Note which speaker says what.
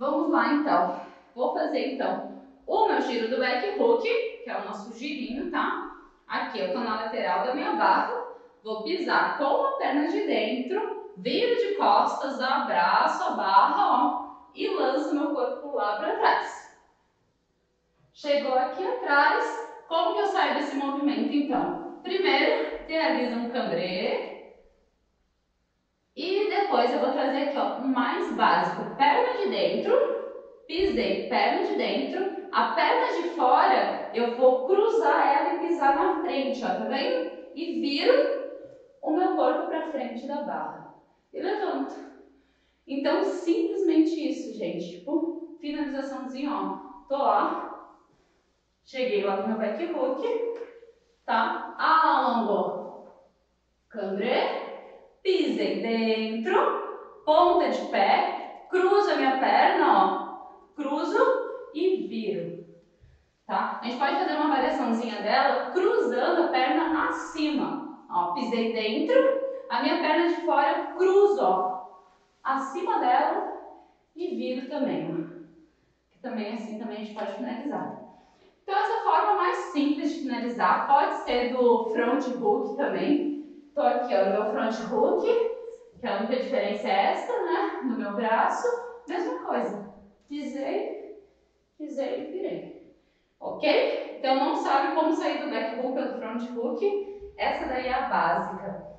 Speaker 1: Vamos lá então. Vou fazer então o meu giro do back hook, que é o nosso girinho, tá? Aqui eu tô na lateral da minha barra, vou pisar com a perna de dentro, viro de costas, abraço a barra, ó, e lanço meu corpo lá para trás. Chegou aqui atrás, como que eu saio desse movimento então? Primeiro, realizo um cambrê. E depois eu vou trazer aqui, ó, o mais básico, perna de dentro, pisei, perna de dentro, a perna de fora eu vou cruzar ela e pisar na frente, ó, tá vendo? E viro o meu corpo para frente da barra e levanto. Então, simplesmente isso, gente, tipo, finalizaçãozinha, ó, tô lá, cheguei lá no meu back hook, tá? Alongou, cambrê, pisei dentro, ponta de pé, cruzo a minha perna, ó, cruzo e viro, tá? A gente pode fazer uma variaçãozinha dela cruzando a perna acima, ó, pisei dentro, a minha perna de fora cruzo, ó, acima dela e viro também, ó. Que também assim também a gente pode finalizar. Então essa forma mais simples de finalizar pode ser do front hook também. Tô aqui, ó, no meu front hook, que a única diferença é esta, né? No meu braço, mesma coisa. Pisei, pisei e virei. Ok? Então não sabe como sair do back hook ou do front hook? Essa daí é a básica.